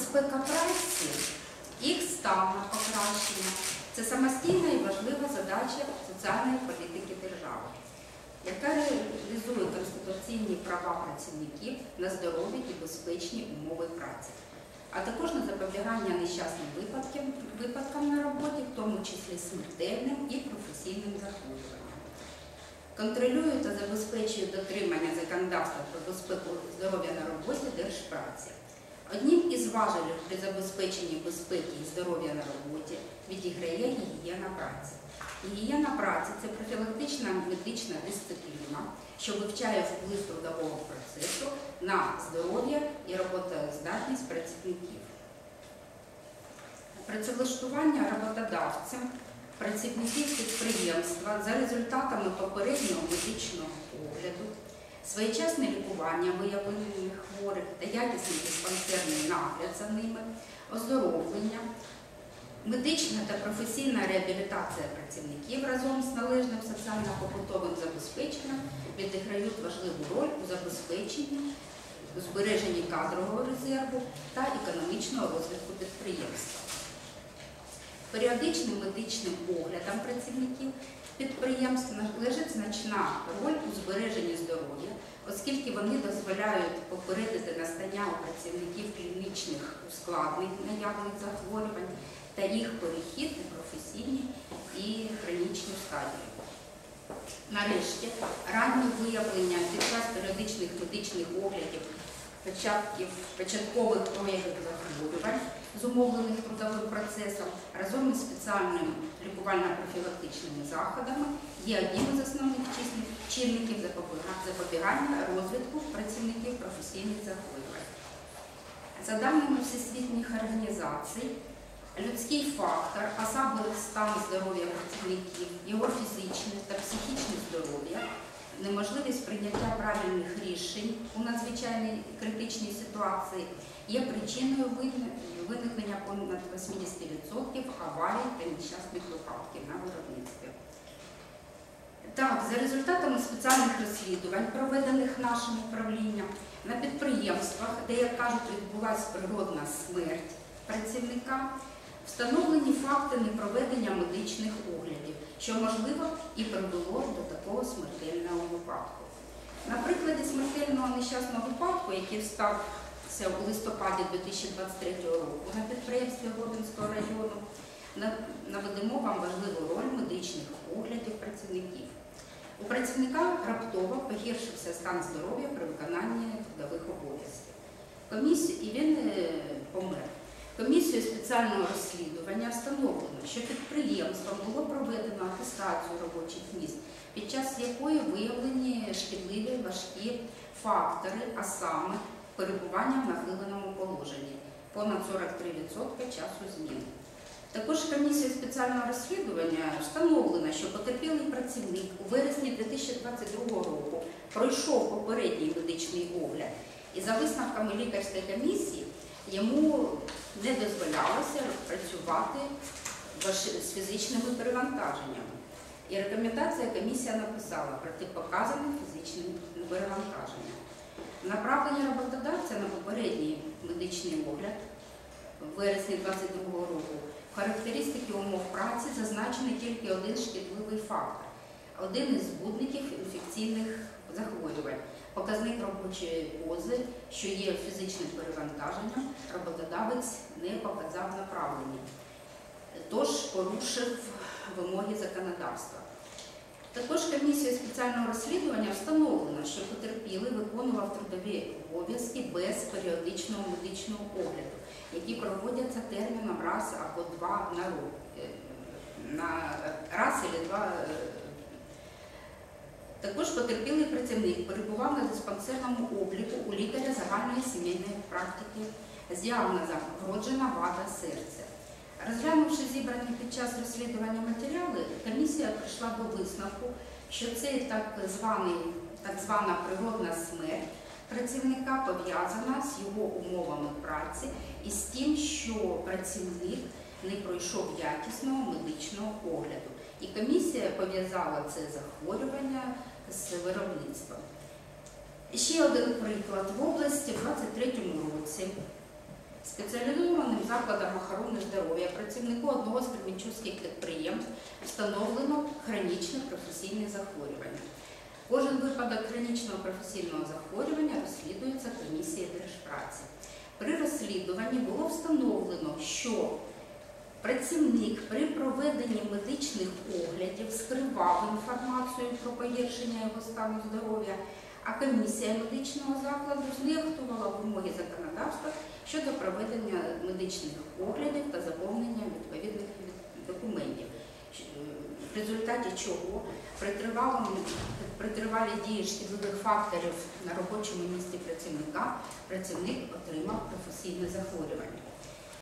безпека праці, їх стан на покращення – це самостійна і важлива задача соціальної політики держави, яка реалізує конституційні права працівників на здорові і безпечні умови праці, а також на запобігання нещасним випадкам на роботі, в тому числі смертельним і професійним захворюванням. Контролює та забезпечує дотримання законодавства про безпеку здоров'я на роботі Держпраці. Одним із важелів при забезпеченні безпеки і здоров'я на роботі відіграє гігієна праці. Гігієна праці – це профілактична медична дисципліна, що вивчає вплив трудового процесу на здоров'я і роботоздатність працівників. Працевлаштування роботодавцям працівників підприємства за результатами попереднього медичного огляду, своєчасне лікування виявлених хворих та якісний диспансерний нагляд за ними, оздоровлення, медична та професійна реабілітація працівників разом з належним соціально-побутовим забезпеченням відіграють важливу роль у забезпеченні, у збереженні кадрового резерву та економічного розвитку підприємства. Періодичним медичним оглядам працівників підприємств належить значна роль у збереженні здоров'я, оскільки вони дозволяють попередити настання у працівників клінічних ускладнень наявних захворювань та їх перехід у професійні і хронічні стадії. Нарешті, раннє виявлення під час періодичних медичних оглядів початкових проявів захворювань, зумовлених трудовим процесом, разом із спеціальними лікувально-профілактичними заходами є одним із основних чинників запобігання розвитку працівників професійних захворювань. За даними всесвітніх організацій, людський фактор, а саме стан здоров'я працівників, його фізичне та психічне здоров'я, неможливість прийняття правильних рішень у надзвичайній критичній ситуації є причиною виникнення понад 80% аварій та нещасних випадків на виробництві. Так, за результатами спеціальних розслідувань, проведених нашим управлінням, на підприємствах, де, як кажуть, відбулася природна смерть працівника, встановлені факти непроведення медичних оглядів, що, можливо, і привело до такого смертельного випадку. На прикладі смертельного нещасного випадку, який стався у листопаді 2023 року на підприємстві Городинського району, наведемо вам важливу роль медичних оглядів працівників. У працівника раптово погіршився стан здоров'я при виконанні трудових обов'язків. І він помер. Комісією спеціального розслідування встановлено, що підприємством було проведено атестацію робочих місць, під час якої виявлені шкідливі важкі фактори, а саме перебування в нахиленому положенні – понад 43% часу зміни. Також комісією спеціального розслідування встановлено, що потерпілий працівник у вересні 2022 року пройшов попередній медичний огляд і за висновками лікарської комісії йому не дозволялося працювати з фізичними перевантаженнями. І рекомендація комісія написала протипоказане фізичне перевантаження. Направлення роботодавця на попередній медичний огляд в вересні 2022 року в характеристики умов праці зазначений тільки один шкідливий фактор, один із збудників інфекційних захворювань. Показник робочої пози, що є фізичним перевантаженням, роботодавець не показав направлення, тож порушив вимоги законодавства. Також комісією спеціального розслідування встановлено, що потерпілий виконував трудові обов'язки без періодичного медичного огляду, які проводяться терміном раз або два на рік. Також потерпілий працівник перебував на диспансерному обліку у лікаря загальної сімейної практики з діагнозом вроджена вада серця. Розглянувши зібрані під час розслідування матеріали, комісія прийшла до висновку, що це так звана природна смерть працівника пов'язана з його умовами праці і з тим, що працівник не пройшов якісного медичного огляду. І комісія пов'язала це захворювання з виробництвом. Ще один приклад. В області в 2023 році Спеціалізованим закладом охорони здоров'я працівнику одного з кременчуцьких підприємств встановлено хронічне професійне захворювання. Кожен випадок хронічного професійного захворювання розслідується комісією Держпраці. При розслідуванні було встановлено, що працівник при проведенні медичних оглядів скривав інформацію про погіршення його стану здоров'я, а комісія медичного закладу знехтувала вимоги законодавства щодо проведення медичних оглядів та заповнення відповідних документів, в результаті чого при тривалій дії шкідливих факторів на робочому місці працівника працівник отримав професійне захворювання.